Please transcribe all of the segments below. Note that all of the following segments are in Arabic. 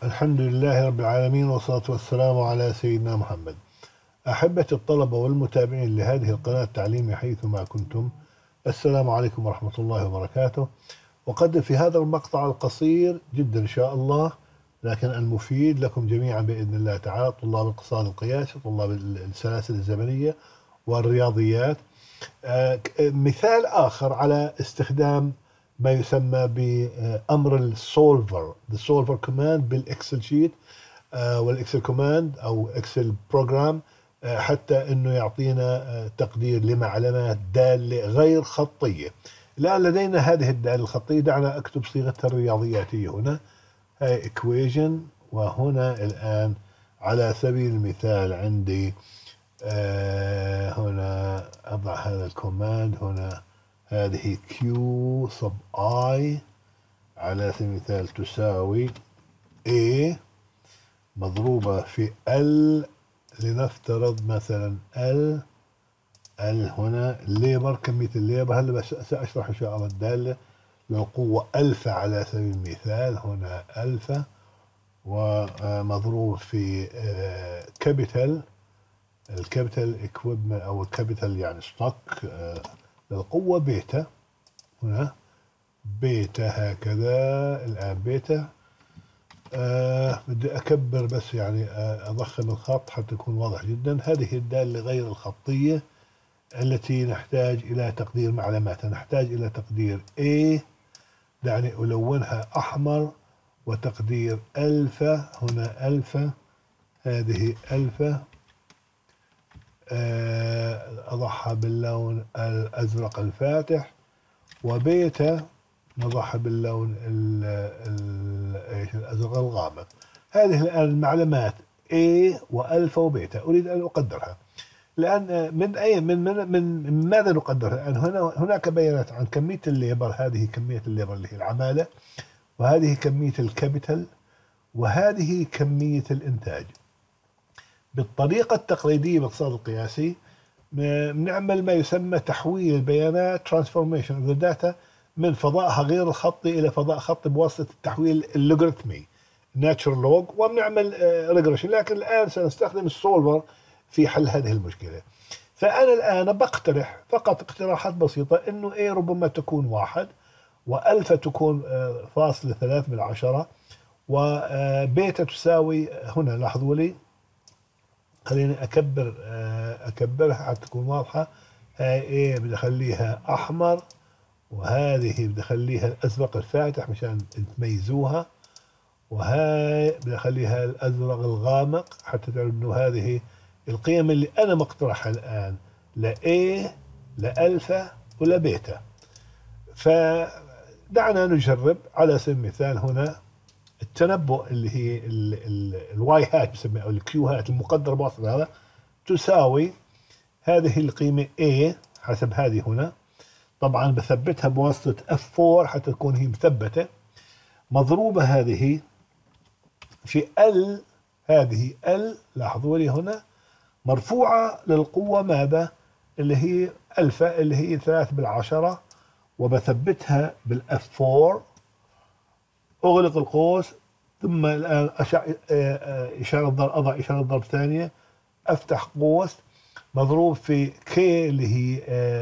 الحمد لله رب العالمين، والصلاة والسلام على سيدنا محمد. أحبة الطلبة والمتابعين لهذه القناة التعليمية حيثما كنتم، السلام عليكم ورحمة الله وبركاته. أقدم في هذا المقطع القصير جدا إن شاء الله لكن المفيد لكم جميعا بإذن الله تعالى، طلاب الاقتصاد القياسي، طلاب السلاسل الزمنية والرياضيات، مثال آخر على استخدام ما يسمى بأمر السولفر، السولفر كوماند بالإكسل شيت والإكسل كوماند أو إكسل بروجرام، حتى أنه يعطينا تقدير لمعلومات دالة غير خطية. الآن لدينا هذه الدالة الخطية، دعنا أكتب صيغتها الرياضياتية هنا، هاي equation، وهنا الآن على سبيل المثال عندي هنا أضع هذا الكوماند، هنا هذه Q sub I على سبيل المثال تساوي A مضروبة في L، لنفترض مثلا L هنا الليبر، كمية الليبر. هلا بس سأشرح إن شاء الله الدالة للقوة ألفا على سبيل المثال، هنا ألفا ومضروب في كابيتال، الكابيتال اكويبمنت او الكابيتال يعني ستوك للقوة بيتا، هنا بيتا هكذا. الآن بيتا بدي أكبر بس يعني أضخم الخط حتى يكون واضح جدا. هذه الدالة غير الخطية التي نحتاج إلى تقدير معلوماتها، نحتاج إلى تقدير A، دعني ألونها أحمر، وتقدير ألفا، هنا ألفا، هذه ألفا أضعها باللون الأزرق الفاتح، وبيتا نضعها باللون الأزرق الغامق. هذه الآن المعلومات A وألفا وبيتا أريد أن أقدرها. لأن من ماذا نقدرها؟ الآن هناك بيانات عن كمية الليبر، هذه كمية الليبر اللي هي العمالة، وهذه كمية الكابيتال، وهذه كمية الإنتاج. بالطريقة التقليدية بالاقتصاد القياسي بنعمل ما يسمى تحويل البيانات transformation of the data من فضائها غير الخطي إلى فضاء خطي بواسطة التحويل اللوغاريتمي natural log، وبنعمل regression. لكن الآن سنستخدم السولفر في حل هذه المشكلة. فأنا الآن بقترح فقط اقتراحات بسيطة، إنه A ربما تكون 1، وألفا تكون 0.3، وبيتا تساوي، هنا لاحظوا لي، خليني أكبرها حتى تكون واضحة. هاي A بدي أخليها أحمر، وهذه بدي أخليها الأزرق الفاتح مشان تميزوها، وهاي بدي أخليها الأزرق الغامق حتى تعرفوا إنه هذه القيم اللي أنا مقترحها الآن لA لألفا ولبيتا. فدعنا نجرب على سبيل المثال هنا التنبؤ اللي هي الواي هات بسميها، او الكيو هات المقدر بواسطة هذا، تساوي هذه القيمة A حسب هذه هنا، طبعا بثبتها بواسطة F4 حتى تكون هي مثبتة، مضروبة هذه في L، هذه L لاحظوا لي هنا مرفوعة للقوة ماذا؟ اللي هي ألفا، اللي هي 3/10، وبثبتها بالF4، أغلق القوس، ثم الآن إشارة ضرب، أضع إشارة ضرب ثانية، أفتح قوس مضروب في K اللي هي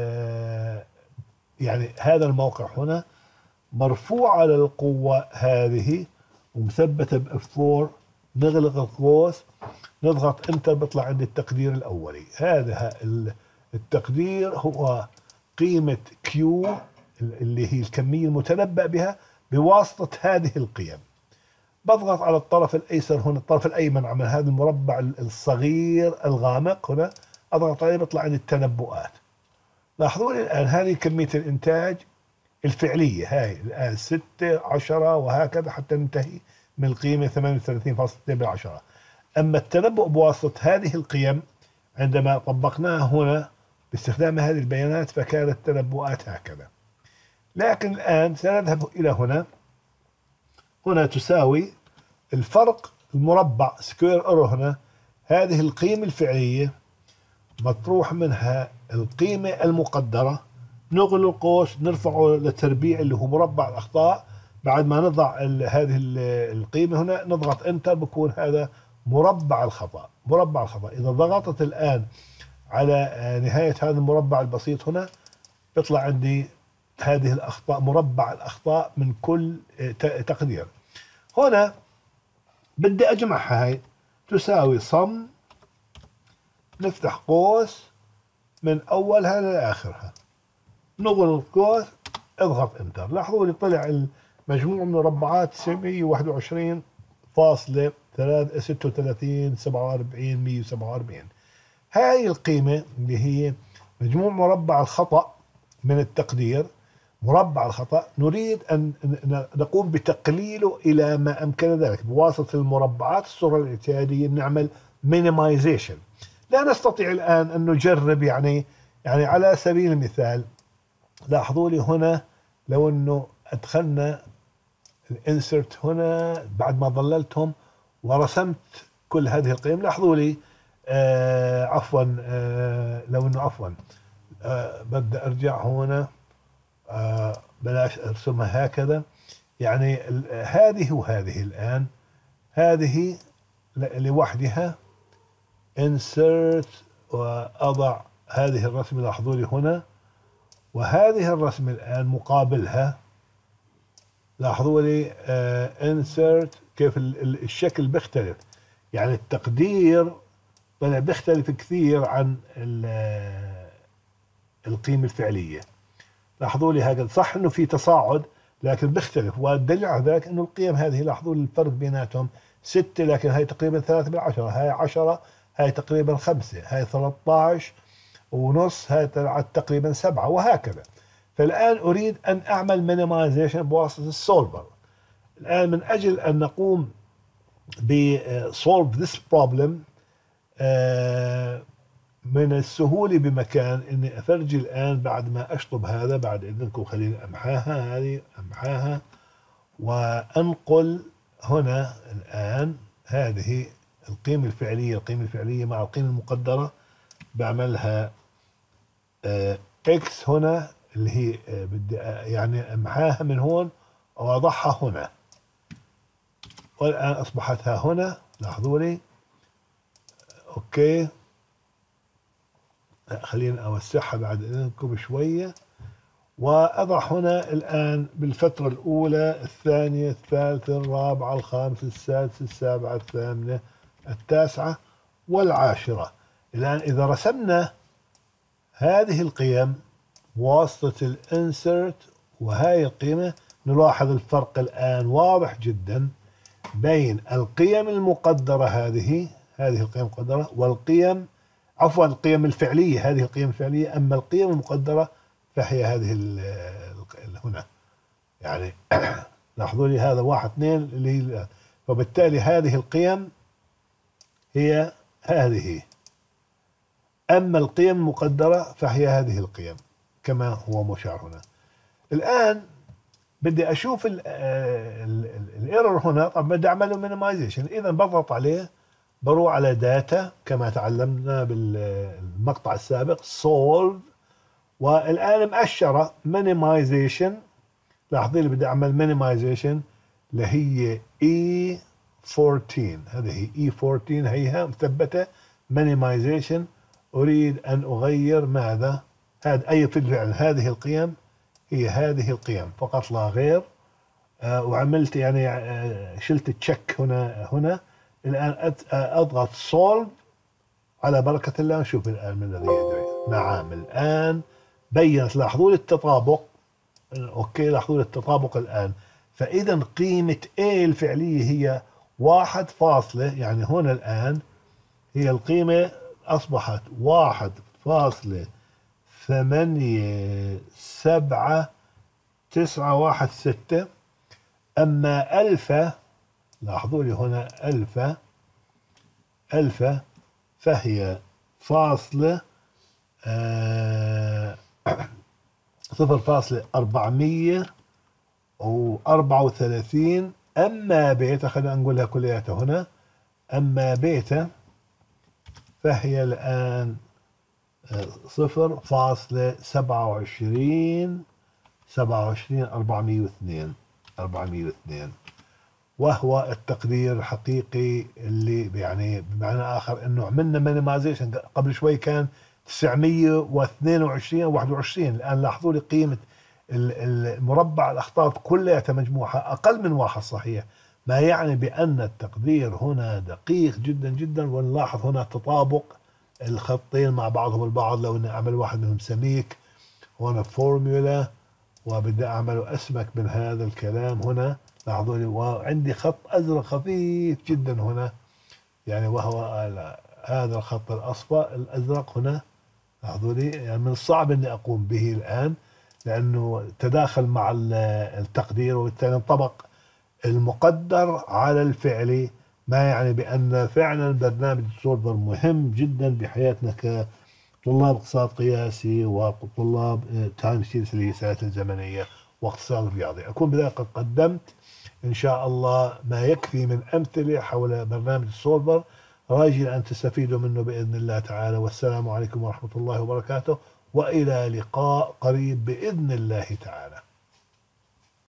يعني هذا الموقع هنا، مرفوعة للقوة هذه ومثبتة بF4، نغلق القوس، نضغط انتر، بيطلع عندي التقدير الأولي. هذا التقدير هو قيمة Q اللي هي الكمية المتنبأ بها بواسطة هذه القيم. بضغط على الطرف الأيسر هنا، الطرف الأيمن عمل هذا المربع الصغير الغامق هنا، أضغط عليه بيطلع عندي التنبؤات. لاحظوا لي الآن هذه كمية الإنتاج الفعلية، هاي الآن 6 10 وهكذا حتى ننتهي من القيمة 38.6/10. أما التنبؤ بواسطة هذه القيم عندما طبقناها هنا باستخدام هذه البيانات فكانت التنبؤات هكذا. لكن الآن سنذهب إلى هنا تساوي الفرق المربع سكوير ايرور، هنا هذه القيمة الفعلية مطروح منها القيمة المقدرة، نغلق القوس، نرفعه للتربيع اللي هو مربع الأخطاء، بعد ما نضع هذه القيمة هنا نضغط انتر، بكون هذا مربع الخطأ. مربع الخطأ إذا ضغطت الآن على نهاية هذا المربع البسيط هنا بيطلع عندي هذه الأخطاء، مربع الأخطاء من كل تقدير. هنا بدي أجمعها، هاي تساوي صم، نفتح قوس من أولها لآخرها، نغلق قوس، اضغط انتر. لاحظوا لي طلع المجموع من المربعات 921.36 هاي القيمة اللي هي مجموع مربع الخطأ من التقدير. مربع الخطأ نريد أن نقوم بتقليله إلى ما أمكن ذلك بواسطة المربعات الصورة الاعتيادية، نعمل minimization. لا نستطيع الآن أن نجرب، يعني على سبيل المثال لاحظوا لي هنا لو أنه أدخلنا الانسرت هنا بعد ما ظللتهم ورسمت كل هذه القيم، لاحظوا لي عفوا لو أنه عفوا بدي أرجع هنا، بلاش ارسمها هكذا. يعني هذه وهذه الآن، هذه لوحدها insert وأضع هذه الرسمة، لاحظوا لي هنا، وهذه الرسمة الآن مقابلها، لاحظوا لي insert كيف الشكل بيختلف. يعني التقدير طلع بيختلف كثير عن القيمة الفعلية. لاحظوا لي هكذا، صح انه في تصاعد لكن بيختلف، والدليل على ذلك انه القيم هذه لاحظوا لي الفرق بيناتهم 6، لكن هاي تقريبا 3/10، هاي 10، هاي تقريبا 5، هاي 13 ونص، هاي طلعت تقريبا 7، وهكذا. فالآن أريد أن أعمل مينيمايزيشن بواسطة السولفر. الآن من أجل أن نقوم بsolve this problem من السهولة بمكان اني افرجي الان بعد ما اشطب هذا، بعد اذنكم خليني امحاها، هذه امحاها وانقل هنا الان هذه القيمة الفعلية. القيمة الفعلية مع القيمة المقدرة بعملها اكس هنا، اللي هي بدي يعني امحاها من هون واضعها هنا، والان اصبحتها هنا. لاحظوا لي اوكي، خلينا اوسعها بعد اذنكم شويه، واضع هنا الان بالفتره الاولى، الثانيه، الثالثه، الرابعه، الخامسه، السادسه، السابعه، الثامنه، التاسعه والعاشره. الان اذا رسمنا هذه القيم بواسطه الانسرت وهاي القيمه، نلاحظ الفرق الان واضح جدا بين القيم المقدره، هذه القيم المقدره، والقيم عفوا القيم الفعلية. هذه القيم الفعلية، أما القيم المقدرة فهي هذه هنا. يعني لاحظوا لي هذا 1 2 اللي هي، فبالتالي هذه القيم هي هذه، أما القيم المقدرة فهي هذه القيم كما هو مشار هنا. الآن بدي أشوف الايرور هنا، طب بدي أعمله مينيمايزيشن. إذا بضغط عليه، بروح على داتا كما تعلمنا بالمقطع السابق، solve، والآن مأشرة minimization. لاحظين لي بدي أعمل minimization اللي هي E14، هذه هي E14، هيها مثبتة minimization. أريد أن أغير ماذا؟ هذا أي فعل، هذه القيم هي هذه القيم فقط لا غير. وعملت يعني شلت التشيك هنا. الآن أضغط solve على بركة الله، نشوف الآن من الذي يدري. نعم الآن بينت، لاحظوا لي التطابق. أوكي، لاحظوا لي التطابق الآن. فإذا قيمة A الفعلية هي 1 فاصلة، يعني هنا الآن هي القيمة أصبحت 1.8796. أما ألفا، لاحظوا لي هنا ألفا فهي فاصلة 0.434. أما بيتا، خلينا نقولها كلياتها هنا، أما بيتا فهي الآن 0.27 402. 402. وهو التقدير الحقيقي اللي يعني بمعنى آخر أنه عملنا مينيمايزيشن. قبل شوي كان 922 21. الآن لاحظوا لي قيمة المربع الأخطاء كلها مجموعها أقل من واحد صحيح، ما يعني بأن التقدير هنا دقيق جدا جدا. ونلاحظ هنا تطابق الخطين مع بعضهم البعض. لو أن أعمل واحد منهم سميك هنا فورمولا، وبدي أعمل أسمك من هذا الكلام هنا، لاحظوا لي. وعندي خط أزرق خفيف جدا هنا، يعني وهو هذا الخط الأصفر الأزرق هنا، لاحظوا لي. يعني من الصعب أني أقوم به الآن لأنه تداخل مع التقدير، وبالتالي انطبق المقدر على الفعلي، ما يعني بأن فعلا برنامج سولفر مهم جدا بحياتنا كطلاب اقتصاد قياسي وطلاب تايم سيريز اللي هي الساعات الزمنية واقتصاد رياضي. أكون بذلك قد قدمت إن شاء الله ما يكفي من أمثلة حول برنامج سولفر، راجي أن تستفيدوا منه بإذن الله تعالى. والسلام عليكم ورحمة الله وبركاته، وإلى لقاء قريب بإذن الله تعالى.